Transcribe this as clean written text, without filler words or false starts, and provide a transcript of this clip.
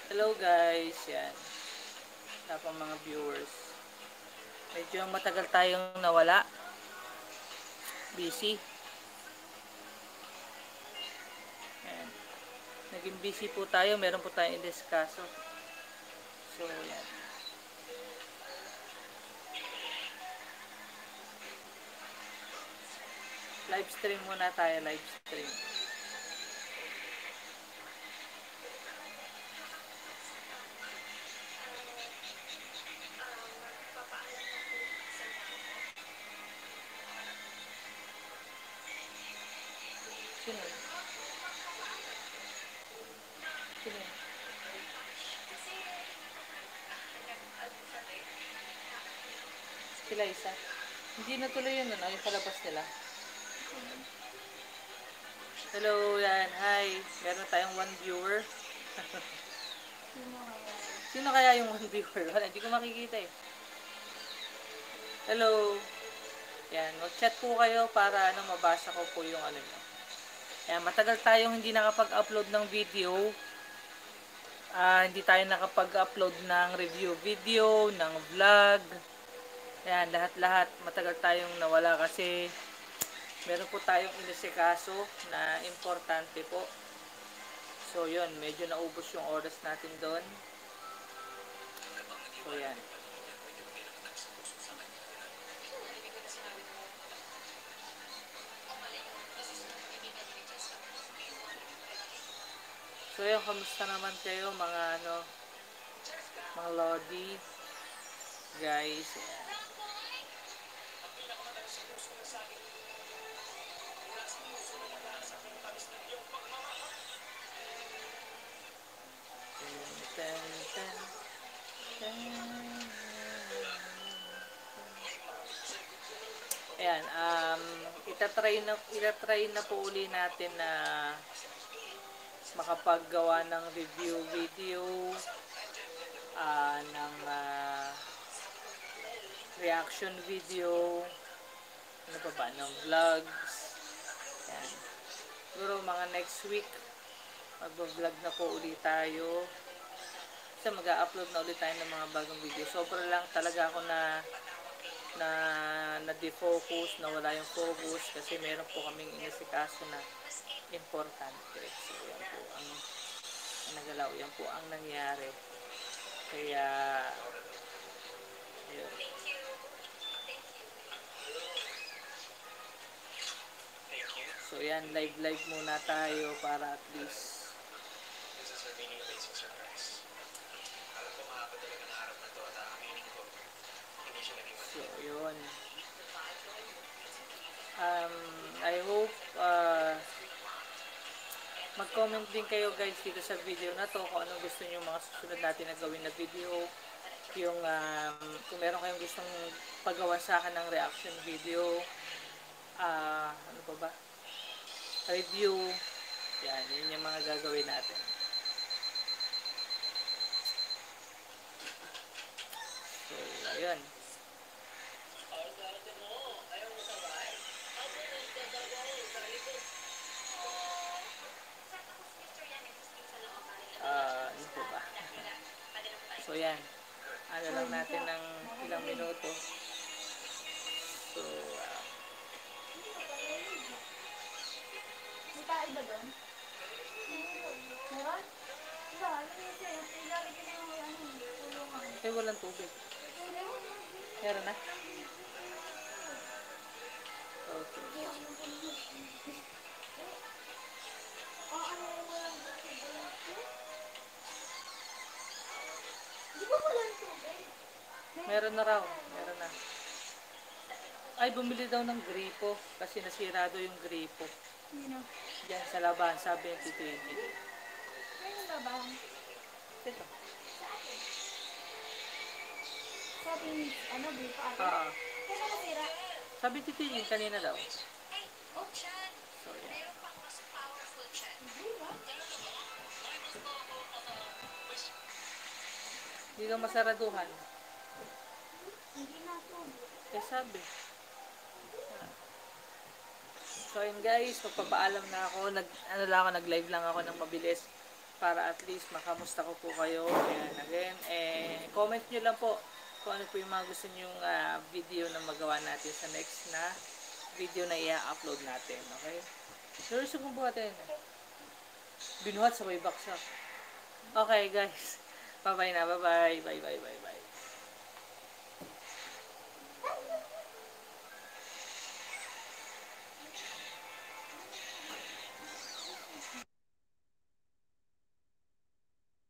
Hello guys, yan. Wala pang mga viewers. Medyo matagal tayong nawala. Busy. Yan. Naging busy po tayo. Meron po tayong i-discuss. So, yan. Live stream muna tayo. Live stream. Sino? Sino? Sila isa. Hindi natuloy yun, ano? Yung palabas nila. Hello, yan. Hi. Meron tayong one viewer. Sino kaya yung one viewer? Wala, hindi ko makikita eh. Hello. Yan, mag-chat po kayo para ano, mabasa ko po yung ano nyo. Yan, matagal tayong hindi nakapag-upload ng video. Hindi tayo nakapag-upload ng review video, ng vlog. Yan, lahat-lahat matagal tayong nawala kasi meron po tayong inisikaso na importante po. So yun, medyo naubos yung oras natin doon. So yan. So yun, kamusta naman kayo mga ano, mga lodi, guys. Ten, ten, ten. Ayan, itatry na po uli natin na makapaggawa ng review video, ng reaction video, ano pa ba, ng vlogs. Ayan. Siguro mga next week, magbablog na po ulit tayo. Kasi mag-upload na ulit tayo ng mga bagong video. Sobra lang talaga ako na defocus, na wala yung focus kasi meron po kaming inisikaso na importante. So, yan po ang nagalaw. Yan po ang nangyari. Kaya, yun. So, yan. Live muna tayo para at least so, yun. I hope mag-comment din kayo guys dito sa video na to kung anong gusto niyo mga susunod natin na gawin na video. Yung kung meron kayong gustong paggawa sa akin ng reaction video, ano pa ba? Review. Yan, yun yung mga gagawin natin. So, ayun. Ano po ba? So, yan. Ano lang natin ng ilang minuto. So, May tayo ba doon? Meron? Isa, ano yun sa'yo? Ilalagay ko yung tulungan. walang tubig. Meron na? Okay. Di ba walang tubig? Meron na raw. Meron na. Ay, bumili daw ng gripo kasi nasirado yung gripo. Sino? Diyan sa laban, sabi ng Tito Iggy. Ano ba ba? Ito. Sabi ni, ano, gripo ate? Kailan nasira? Sabi ni Tito Iggy kanina daw. Oh, So, yan. di ba? Hindi daw masaraduhan. Hindi na to. Eh, sabi. So, yun guys, magpapaalam na ako. Nag-live lang ako ng mabilis para at least makamusta ko po kayo. Ayan, again, comment nyo lang po kung ano po yung mga gusto nyong video na magawa natin sa next na video na i-upload natin. Okay? Seryoso kung buhatin. Binuhat sa may baksak. Okay, guys. Bye-bye na. Bye-bye. Bye-bye. Bye-bye.